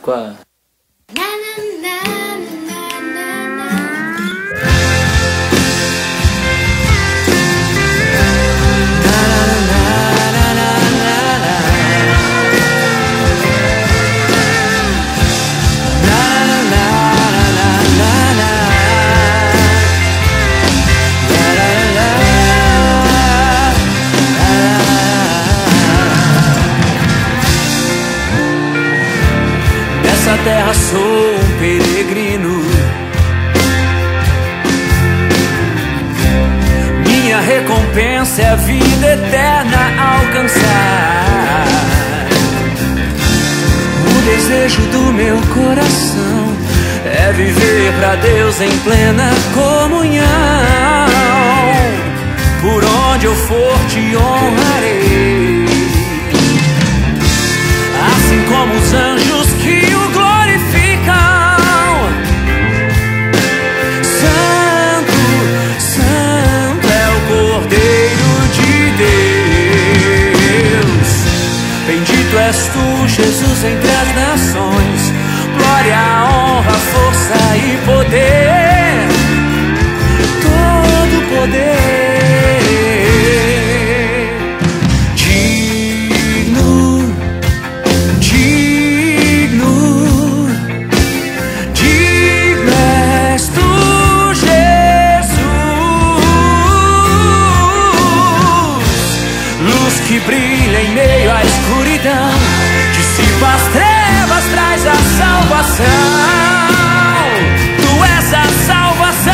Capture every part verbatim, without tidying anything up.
Qua. Nessa terra sou um peregrino, minha recompensa é a vida eterna alcançar. O desejo do meu coração é viver pra Deus em plena comunhão. Por onde eu for te honrarei, assim como os anjos que o glorificam. Santo, Santo é o Cordeiro de Deus. Bendito és tu, Jesus, entre as nações. Glória, honra, força e poder, todo poder. Que brilha em meio à escuridão, dissipa as trevas, traz a salvação. Tu és a salvação.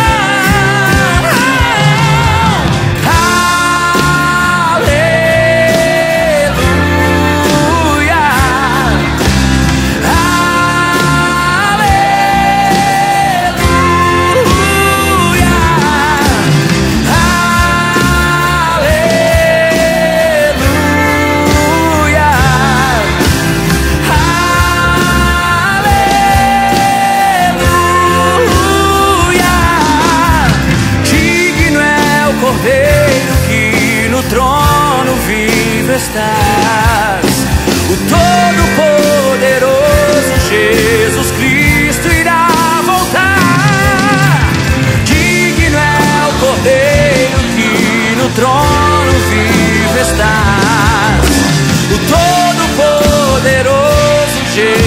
Estás, o Todo-Poderoso Jesus Cristo irá voltar. Digno é o Cordeiro que no trono vivo estás, o Todo-Poderoso Jesus.